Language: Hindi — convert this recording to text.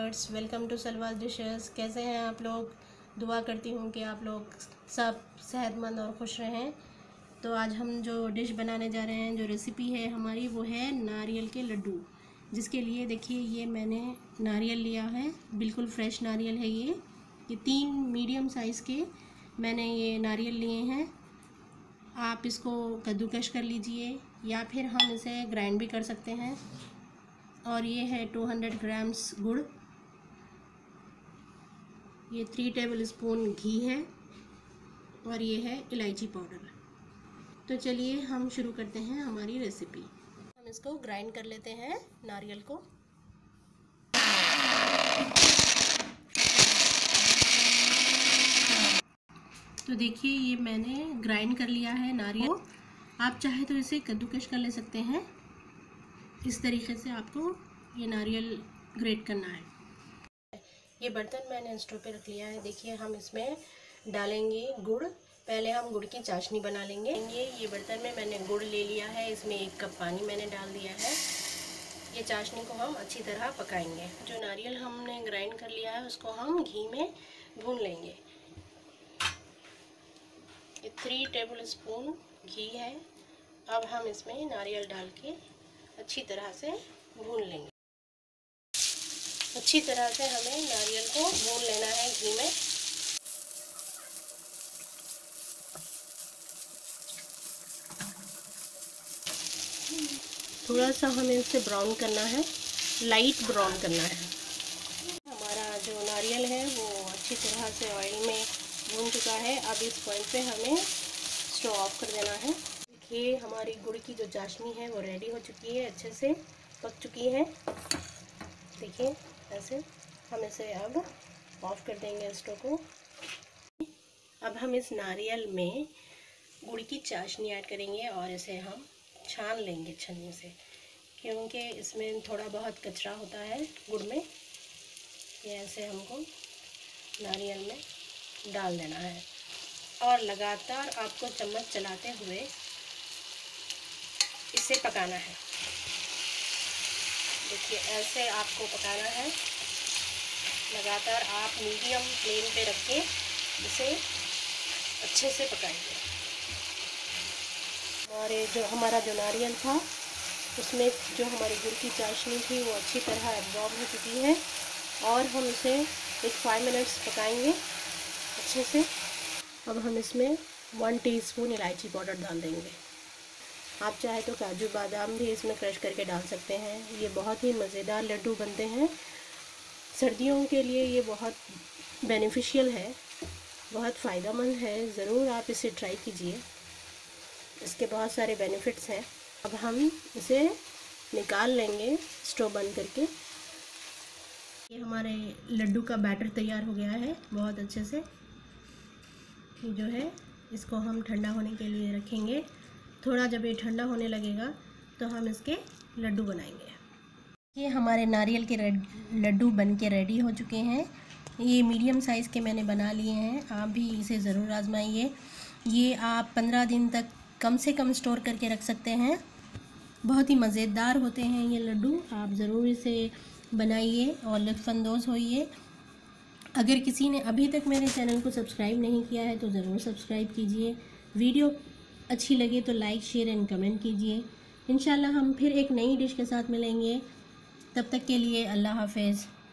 Viewers, welcome to Salwa's dishes. कैसे हैं आप लोग? दुआ करती हूँ कि आप लोग सब सेहतमंद और खुश रहें। तो आज हम जो डिश बनाने जा रहे हैं, जो रेसिपी है हमारी, वो है नारियल के लड्डू। जिसके लिए देखिए, ये मैंने नारियल लिया है, बिल्कुल फ्रेश नारियल है ये 3 मीडियम साइज़ के मैंने ये नारियल लिए हैं। आप इसको कद्दूकश कर लीजिए या फिर हम इसे ग्राइंड भी कर सकते हैं। और ये है 200 ग्राम्स गुड़, ये 3 टेबल स्पून घी है और ये है इलायची पाउडर। तो चलिए हम शुरू करते हैं हमारी रेसिपी। हम इसको ग्राइंड कर लेते हैं नारियल को। तो देखिए, ये मैंने ग्राइंड कर लिया है नारियल। आप चाहे तो इसे कद्दूकश कर ले सकते हैं। इस तरीके से आपको ये नारियल ग्रेट करना है। ये बर्तन मैंने स्टोव पे रख लिया है। देखिए, हम इसमें डालेंगे गुड़। पहले हम गुड़ की चाशनी बना लेंगे। ये बर्तन में मैंने गुड़ ले लिया है, इसमें 1 कप पानी मैंने डाल दिया है। ये चाशनी को हम अच्छी तरह पकाएंगे। जो नारियल हमने ग्राइंड कर लिया है उसको हम घी में भून लेंगे। ये 3 टेबल स्पून घी है। अब हम इसमें नारियल डाल के अच्छी तरह से भून लेंगे। अच्छी तरह से हमें नारियल को भून लेना है घी में। थोड़ा सा हमें इसे ब्राउन करना है, लाइट ब्राउन करना है। हमारा जो नारियल है वो अच्छी तरह से ऑयल में भून चुका है। अब इस पॉइंट पे हमें स्टोव ऑफ कर देना है। देखिए, हमारी गुड़ की जो चाशनी है वो रेडी हो चुकी है, अच्छे से पक चुकी है। देखिए, ऐसे हम इसे अब ऑफ कर देंगे स्टोव को। अब हम इस नारियल में गुड़ की चाशनी ऐड करेंगे और इसे हम छान लेंगे छन्नी से, क्योंकि इसमें थोड़ा बहुत कचरा होता है गुड़ में। ये ऐसे हमको नारियल में डाल देना है और लगातार आपको चम्मच चलाते हुए इसे पकाना है। देखिए, ऐसे आपको पकाना है। लगातार आप मीडियम फ्लेम पे रख के इसे अच्छे से पकाएंगे। और हमारा जो नारियल था उसमें जो हमारी गुड़ की चाशनी थी वो अच्छी तरह एब्जॉर्ब हो चुकी है और हम इसे 5 मिनट्स पकाएंगे अच्छे से। अब हम इसमें 1 टीस्पून इलायची पाउडर डाल देंगे। आप चाहे तो काजू बादाम भी इसमें क्रश करके डाल सकते हैं। ये बहुत ही मज़ेदार लड्डू बनते हैं। सर्दियों के लिए ये बहुत बेनिफिशियल है, बहुत फ़ायदेमंद है। ज़रूर आप इसे ट्राई कीजिए, इसके बहुत सारे बेनिफिट्स हैं। अब हम इसे निकाल लेंगे स्टोव बंद करके। ये हमारे लड्डू का बैटर तैयार हो गया है बहुत अच्छे से। ये जो है, इसको हम ठंडा होने के लिए रखेंगे। थोड़ा जब ये ठंडा होने लगेगा तो हम इसके लड्डू बनाएंगे। ये हमारे नारियल के लड्डू बन के रेडी हो चुके हैं। ये मीडियम साइज़ के मैंने बना लिए हैं। आप भी इसे ज़रूर आजमाइए। ये आप 15 दिन तक कम से कम स्टोर करके रख सकते हैं। बहुत ही मज़ेदार होते हैं ये लड्डू। आप ज़रूर इसे बनाइए और लुत्फ़अंदोज़ होइए। अगर किसी ने अभी तक मेरे चैनल को सब्सक्राइब नहीं किया है तो ज़रूर सब्सक्राइब कीजिए। वीडियो अच्छी लगे तो लाइक, शेयर एंड कमेंट कीजिए। इंशाल्लाह हम फिर एक नई डिश के साथ मिलेंगे। तब तक के लिए अल्लाह हाफ़िज़।